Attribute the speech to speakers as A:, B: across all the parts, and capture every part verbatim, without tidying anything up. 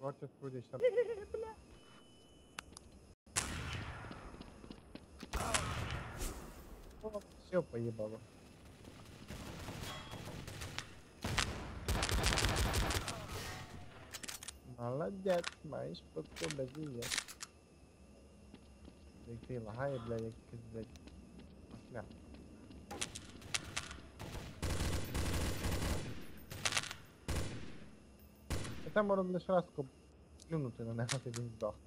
A: Хватит вроде сейчас. Все поебало. Молодец, маешь подпобедие. Ты лагай, блядь, блядь. Пошля. Это можно лишь раз плюнуть на него, ты не сдох.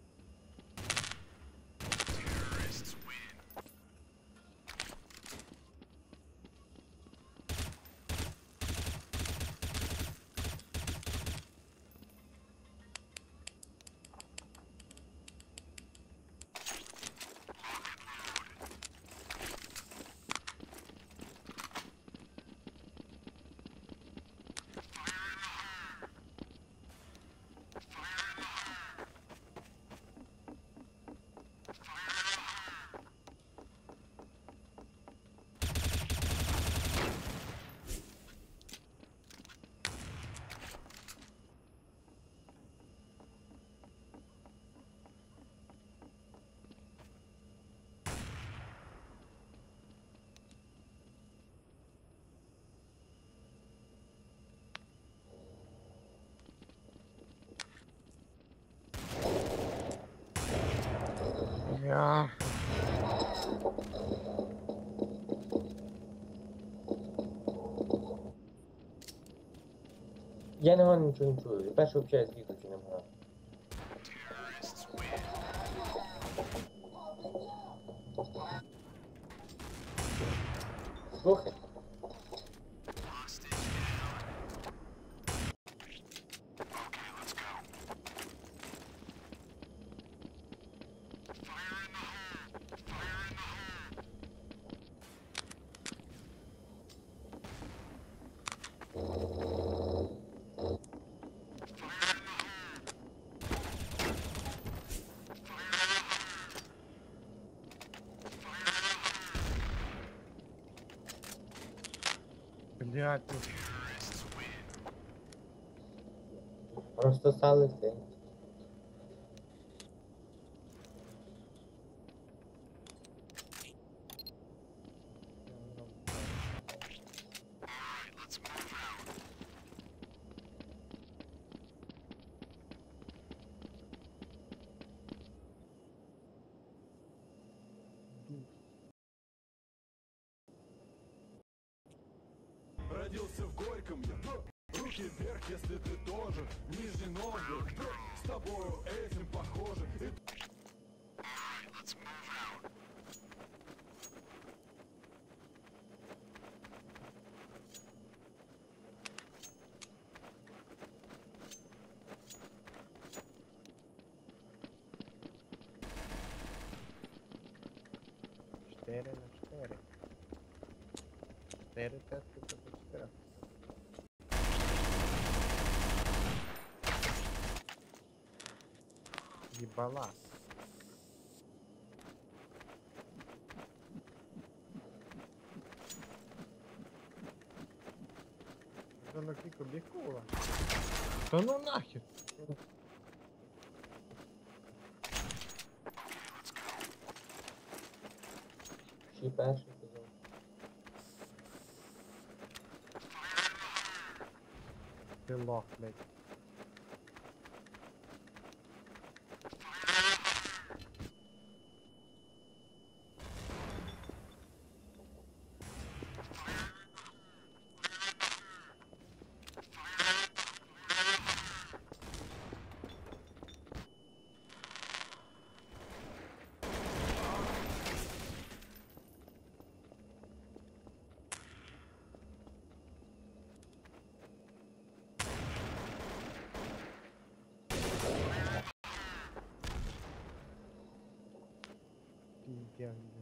A: Я...
B: Я не можу нічого не чую. Перше взагалі звідти не можу. Слухай.
A: Блядь, ну...
B: Просто стали ти.
C: Родился в Горьком я, руки вверх, если ты тоже, Нижний Новгород, с тобою этим похоже. И...
A: Четыре на четыре. Четыре тесты по четыре. Ебала. Да на кику бекула. Да ну нахер.
B: Ще перший казав.
A: Ты лох, блядь. Пиздец.